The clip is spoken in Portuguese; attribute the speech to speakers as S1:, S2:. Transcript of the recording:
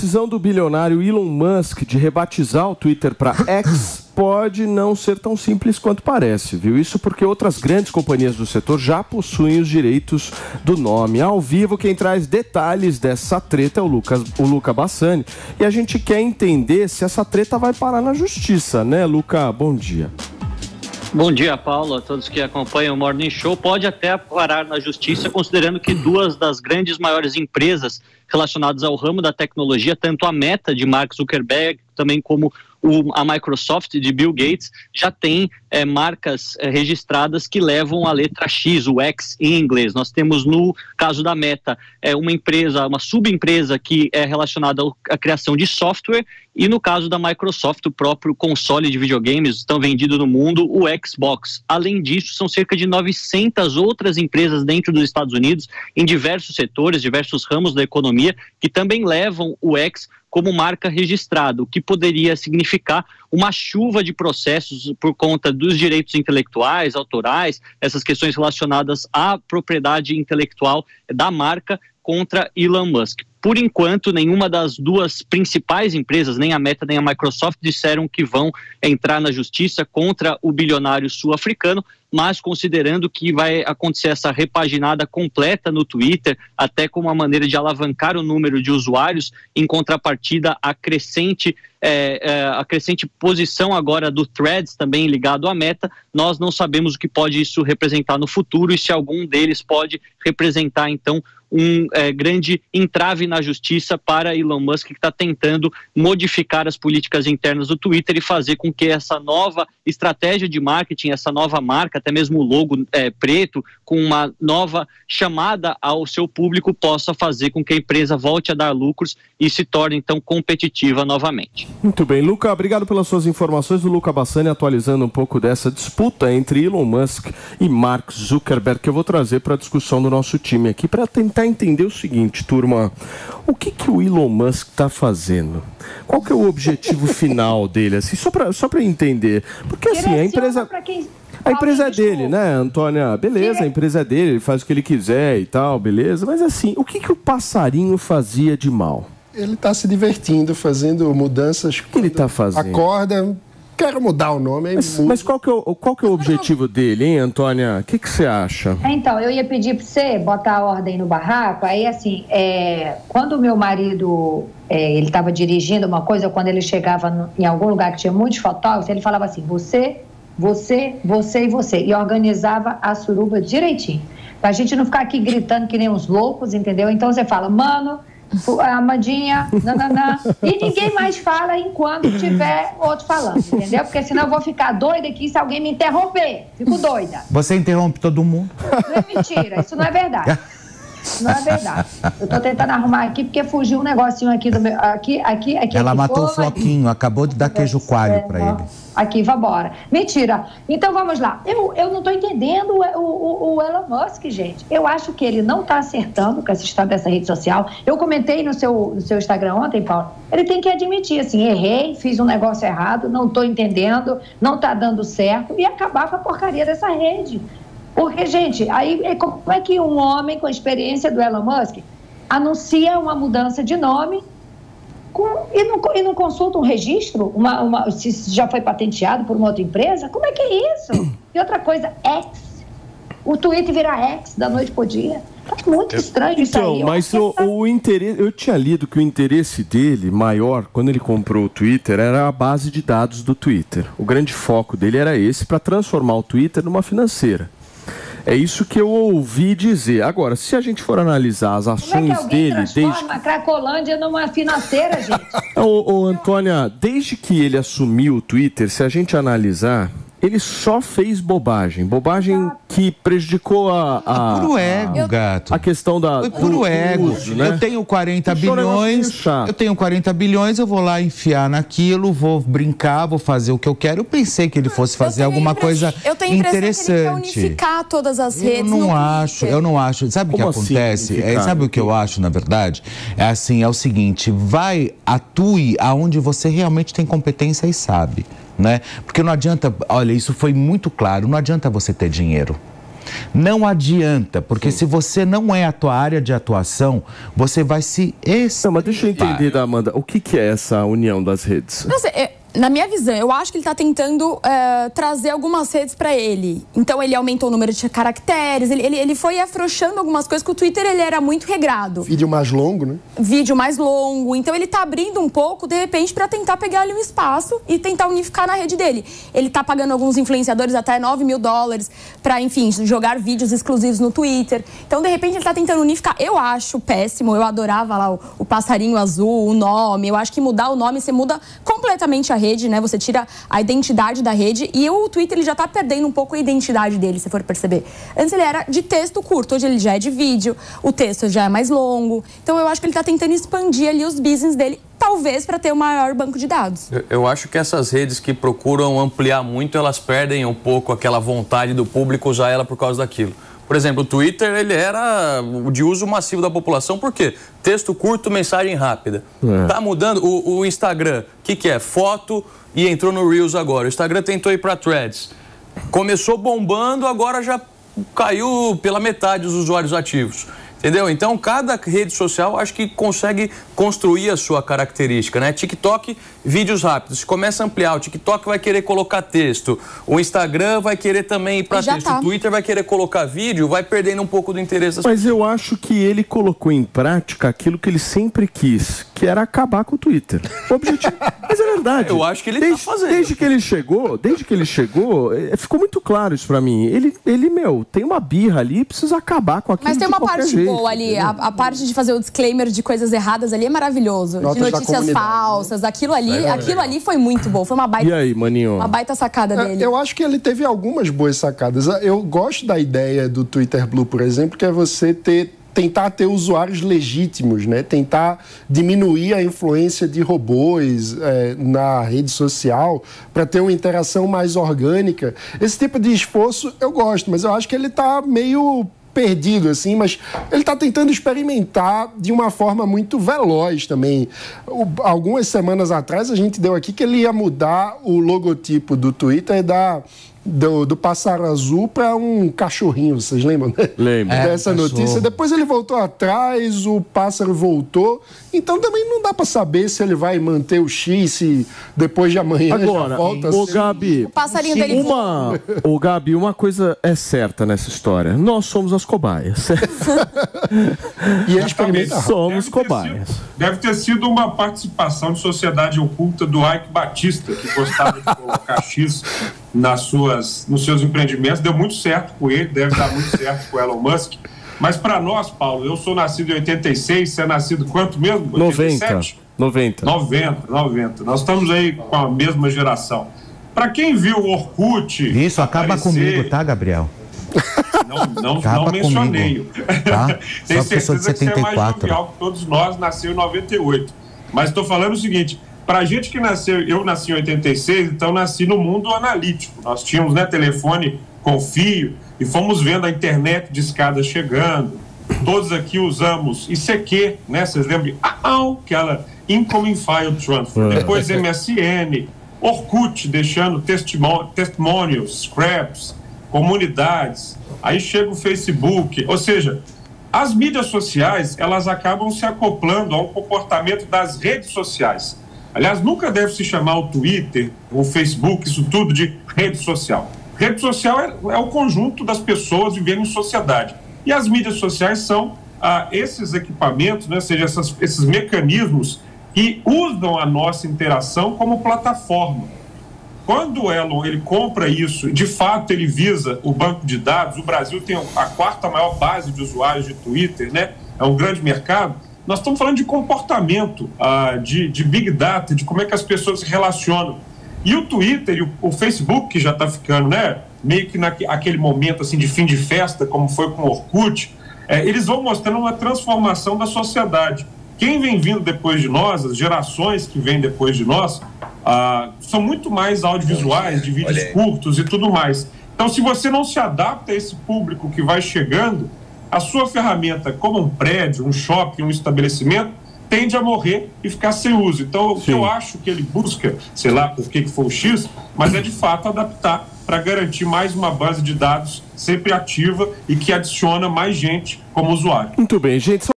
S1: decisão do bilionário Elon Musk de rebatizar o Twitter para X pode não ser tão simples quanto parece, viu? Isso porque outras grandes companhias do setor já possuem os direitos do nome. Ao vivo, quem traz detalhes dessa treta é o Luca Bassani. E a gente quer entender se essa treta vai parar na justiça, né, Luca? Bom dia.
S2: Bom dia, Paulo, a todos que acompanham o Morning Show. Pode até parar na justiça, considerando que duas das grandes maiores empresas relacionadas ao ramo da tecnologia, tanto a Meta de Mark Zuckerberg, também como a Microsoft de Bill Gates, já tem marcas registradas que levam a letra X, o X em inglês. Nós temos no caso da Meta uma empresa, uma subempresa que é relacionada à criação de software, e no caso da Microsoft, o próprio console de videogames estão vendido no mundo, o Xbox. Além disso, são cerca de 900 outras empresas dentro dos Estados Unidos, em diversos setores, diversos ramos da economia, que também levam o X como marca registrada, o que poderia significar uma chuva de processos por conta dos direitos intelectuais, autorais, essas questões relacionadas à propriedade intelectual da marca contra Elon Musk. Por enquanto, nenhuma das duas principais empresas, nem a Meta nem a Microsoft, disseram que vão entrar na justiça contra o bilionário sul-africano, mas considerando que vai acontecer essa repaginada completa no Twitter, até como uma maneira de alavancar o número de usuários, em contrapartida à crescente posição agora do Threads, também ligado à Meta, nós não sabemos o que pode isso representar no futuro e se algum deles pode representar, então, um grande entrave na justiça para Elon Musk, que está tentando modificar as políticas internas do Twitter e fazer com que essa nova estratégia de marketing, essa nova marca, até mesmo o logo preto, com uma nova chamada ao seu público, possa fazer com que a empresa volte a dar lucros e se torne, então, competitiva novamente.
S1: Muito bem, Luca, obrigado pelas suas informações. O Luca Bassani atualizando um pouco dessa disputa entre Elon Musk e Mark Zuckerberg, que eu vou trazer para a discussão do nosso time aqui, para tentar entender o seguinte, turma: o que o Elon Musk está fazendo? Qual que é o objetivo final dele? Assim, só para entender. Porque assim, a empresa é dele, né, Antônia? Beleza, a empresa é dele, ele faz o que ele quiser e tal, beleza. Mas assim, o que o passarinho fazia de mal?
S3: Ele está se divertindo, fazendo mudanças.
S1: O que ele está fazendo?
S3: Acorda, quero mudar o nome.
S1: Mas qual que é o objetivo dele, hein, Antônia? O que você acha?
S4: Então, eu ia pedir para você botar a ordem no barraco. Aí, assim, quando o meu marido, ele estava dirigindo uma coisa, quando ele chegava em algum lugar que tinha muitos fotógrafos, ele falava assim, você e você. E organizava a suruba direitinho. Pra gente não ficar aqui gritando que nem uns loucos, entendeu? Então você fala, mano, Amandinha, nananã, e ninguém mais fala enquanto tiver outro falando, entendeu? Porque senão eu vou ficar doida aqui se alguém me interromper. Fico doida.
S5: Você interrompe todo mundo?
S4: Não é mentira, isso não é verdade. Não é verdade. Eu tô tentando arrumar aqui porque fugiu um negocinho aqui do meu. Aqui.
S5: Ela matou o Floquinho, acabou de dar queijo coalho para ele.
S4: Aqui, vambora. Mentira. Então vamos lá. Eu não tô entendendo o Elon Musk, gente. Eu acho que ele não tá acertando com essa história dessa rede social. Eu comentei no seu Instagram ontem, Paulo. Ele tem que admitir, assim, errei, fiz um negócio errado, não tô entendendo, não tá dando certo, e acabar com a porcaria dessa rede. Porque, gente, aí como é que um homem com a experiência do Elon Musk anuncia uma mudança de nome e não consulta um registro, se já foi patenteado por uma outra empresa? Como é que é isso? E outra coisa, X. O Twitter vira X da noite pro dia. Tá muito estranho isso aí.
S1: Então, mas o interesse, eu tinha lido que o interesse dele maior, quando ele comprou o Twitter, era a base de dados do Twitter. O grande foco dele era esse, para transformar o Twitter numa financeira. É isso que eu ouvi dizer. Agora, se a gente for analisar as ações dele...
S4: transforma a Cracolândia numa financeira, gente?
S1: Ô, Antônia, desde que ele assumiu o Twitter, se a gente analisar, ele só fez bobagem. Bobagem que prejudicou
S5: puro ego, gato.
S1: A questão
S5: Foi puro ego.
S1: Uso, né?
S5: Eu tenho 40 bilhões, eu vou lá enfiar naquilo, vou brincar, vou fazer o que eu quero. Eu pensei que ele fosse fazer alguma coisa interessante.
S6: Eu tenho a impressão que ele quer unificar todas as redes.
S5: Eu não acho. Sabe o que acontece? Sabe o que eu acho, na verdade? É o seguinte, atue aonde você realmente tem competência e sabe. Né? Porque não adianta, olha, isso foi muito claro, não adianta você ter dinheiro. Não adianta, porque se você não é a tua área de atuação, você vai se
S1: Não, mas deixa eu entender, Amanda, o que é essa união das redes?
S6: Não sei, na minha visão, eu acho que ele está tentando trazer algumas redes para ele. Então, ele aumentou o número de caracteres, ele foi afrouxando algumas coisas, que o Twitter ele era muito regrado.
S3: Vídeo mais longo, né?
S6: Vídeo mais longo. Então, ele está abrindo um pouco, de repente, para tentar pegar ali um espaço e tentar unificar na rede dele. Ele está pagando alguns influenciadores até $9 mil para, enfim, jogar vídeos exclusivos no Twitter. Então, de repente, ele está tentando unificar. Eu acho péssimo, eu adorava lá o passarinho azul, o nome. Eu acho que mudar o nome, você muda completamente a rede, né? Você tira a identidade da rede e o Twitter ele já tá perdendo um pouco a identidade dele, se for perceber. Antes ele era de texto curto, hoje ele já é de vídeo, o texto já é mais longo. Então eu acho que ele tá tentando expandir ali os business dele, talvez para ter um maior banco de dados.
S7: Eu acho que essas redes que procuram ampliar muito, elas perdem um pouco aquela vontade do público usar ela por causa daquilo. Por exemplo, o Twitter, ele era de uso massivo da população, por quê? Texto curto, mensagem rápida. Tá mudando. O Instagram, o que é? Foto e entrou no Reels agora. O Instagram tentou ir para Threads. Começou bombando, agora já caiu pela metade os usuários ativos. Entendeu? Então, cada rede social acho que consegue construir a sua característica, né? TikTok, vídeos rápidos. Se começa a ampliar, o TikTok vai querer colocar texto. O Instagram vai querer também ir para texto. O Twitter vai querer colocar vídeo, vai perdendo um pouco do interesse das pessoas.
S1: Mas eu acho que ele colocou em prática aquilo que ele sempre quis, que era acabar com o Twitter. O objetivo. Mas é verdade.
S7: Eu acho que ele está fazendo.
S1: Desde que ele chegou, ficou muito claro isso para mim. Ele, tem uma birra ali e precisa acabar com aquilo.
S6: Mas tem uma parte boa ali, a parte de fazer o disclaimer de coisas erradas ali é maravilhoso. De notícias falsas, aquilo ali foi muito bom. Foi uma baita.
S1: E aí, maninho?
S6: Uma baita sacada dele.
S3: Eu acho que ele teve algumas boas sacadas. Eu gosto da ideia do Twitter Blue, por exemplo, que é você tentar ter usuários legítimos, né? Tentar diminuir a influência de robôs na rede social para ter uma interação mais orgânica. Esse tipo de esforço eu gosto, mas eu acho que ele está meio perdido, assim, mas ele está tentando experimentar de uma forma muito veloz também. Algumas semanas atrás a gente deu aqui que ele ia mudar o logotipo do Twitter do pássaro azul para um cachorrinho, vocês lembram, né?
S1: Lembro.
S3: Dessa notícia. Depois ele voltou atrás, o pássaro voltou. Então também não dá para saber se ele vai manter o X, se depois de amanhã
S1: agora,
S3: já volta.
S1: Gabi,
S6: o passarinho dele
S1: Gabi, uma coisa é certa nessa história. Nós somos as cobaias.
S3: E eles
S1: somos cobaias.
S8: Deve ter sido uma participação de sociedade oculta do Ike Batista, que gostava de colocar X nos seus empreendimentos. Deu muito certo com ele, deve dar muito certo com o Elon Musk. Mas para nós, Paulo, eu sou nascido em 86, você é nascido quanto mesmo?
S1: 87? 90.
S8: Nós estamos aí com a mesma geração. Para quem viu o Orkut...
S5: Isso, acaba comigo, tá, Gabriel?
S8: Não mencionei.
S5: Tá?
S8: Tenho
S5: Só pessoa de 74.
S8: certeza que você é mais jovial que todos nós, nasceu em 98. Mas estou falando o seguinte... Para a gente que nasceu, eu nasci em 86, então nasci no mundo analítico. Nós tínhamos, né, telefone com fio e fomos vendo a internet de escada chegando. Todos aqui usamos ICQ, né? Vocês lembram de aquela Incoming File Transfer. Depois MSN, Orkut deixando testimonials, scraps, comunidades. Aí chega o Facebook, ou seja, as mídias sociais, elas acabam se acoplando ao comportamento das redes sociais. Aliás, nunca deve se chamar o Twitter, o Facebook, isso tudo de rede social. Rede social é o conjunto das pessoas vivendo em sociedade. E as mídias sociais são esses equipamentos, né, ou seja, esses mecanismos que usam a nossa interação como plataforma. Quando o Elon ele compra isso, de fato ele visa o banco de dados, o Brasil tem a quarta maior base de usuários de Twitter, né? É um grande mercado. Nós estamos falando de comportamento, de Big Data, de como é que as pessoas se relacionam. E o Twitter e o Facebook, que já está ficando, né, meio que naquele momento assim, de fim de festa, como foi com o Orkut, eles vão mostrando uma transformação da sociedade. Quem vem vindo depois de nós, as gerações que vêm depois de nós, são muito mais audiovisuais, de vídeos curtos e tudo mais. Então, se você não se adapta a esse público que vai chegando, a sua ferramenta, como um prédio, um shopping, um estabelecimento, tende a morrer e ficar sem uso. Então, o que eu acho que ele busca, sei lá por que foi o X, mas é de fato adaptar para garantir mais uma base de dados sempre ativa e que adiciona mais gente como usuário.
S1: Muito bem, gente.